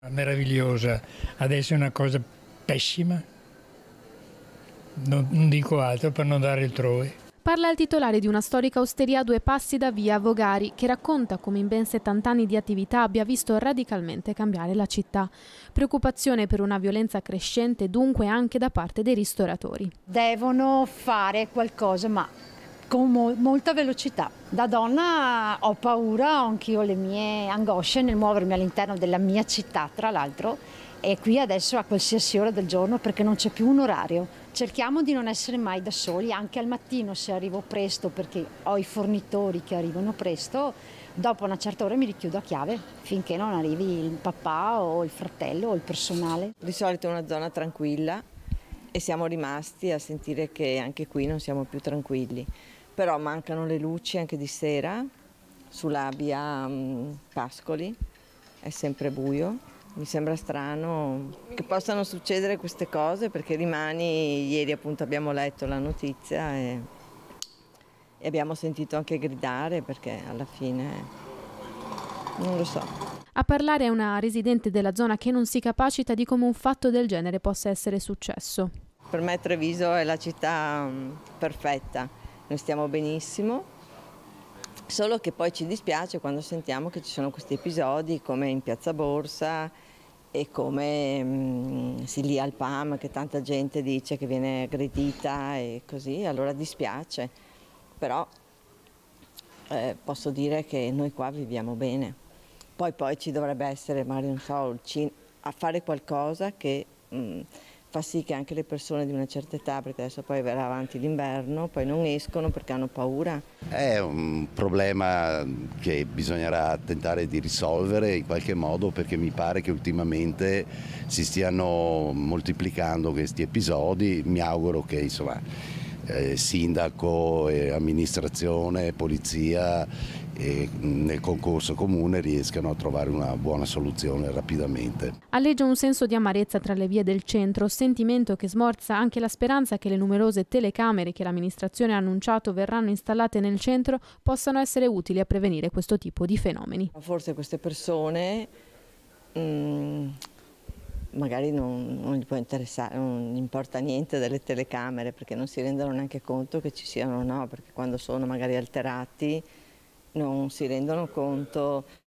Meravigliosa, adesso è una cosa pessima, non dico altro per non dare il troe. Parla il titolare di una storica osteria a 2 passi da via Vogari, che racconta come in ben 70 anni di attività abbia visto radicalmente cambiare la città. Preoccupazione per una violenza crescente dunque anche da parte dei ristoratori. Devono fare qualcosa, ma con molta velocità. Da donna ho paura, ho anch'io le mie angosce nel muovermi all'interno della mia città, tra l'altro, e qui adesso a qualsiasi ora del giorno perché non c'è più un orario. Cerchiamo di non essere mai da soli, anche al mattino se arrivo presto, perché ho i fornitori che arrivano presto, dopo una certa ora mi richiudo a chiave finché non arrivi il papà o il fratello o il personale. Di solito è una zona tranquilla e siamo rimasti a sentire che anche qui non siamo più tranquilli, però mancano le luci anche di sera sulla via Pascoli, è sempre buio. Mi sembra strano che possano succedere queste cose perché rimani, ieri appunto abbiamo letto la notizia e abbiamo sentito anche gridare perché alla fine non lo so. A parlare è una residente della zona che non si capacita di come un fatto del genere possa essere successo. Per me Treviso è la città perfetta, noi stiamo benissimo, solo che poi ci dispiace quando sentiamo che ci sono questi episodi come in Piazza Borsa e come lì al PAM, che tanta gente dice che viene aggredita e così, allora dispiace, però posso dire che noi qua viviamo bene. Poi ci dovrebbe essere, magari non so, a fare qualcosa che fa sì che anche le persone di una certa età, perché adesso poi verrà avanti l'inverno, poi non escono perché hanno paura. È un problema che bisognerà tentare di risolvere in qualche modo perché mi pare che ultimamente si stiano moltiplicando questi episodi. Mi auguro che insomma, sindaco, amministrazione, polizia nel concorso comune riescano a trovare una buona soluzione rapidamente. Alleggia un senso di amarezza tra le vie del centro, sentimento che smorza anche la speranza che le numerose telecamere che l'amministrazione ha annunciato verranno installate nel centro possano essere utili a prevenire questo tipo di fenomeni. Forse queste persone magari non gli può interessare, non gli importa niente delle telecamere perché non si rendono neanche conto che ci siano o no, perché quando sono magari alterati non si rendono conto.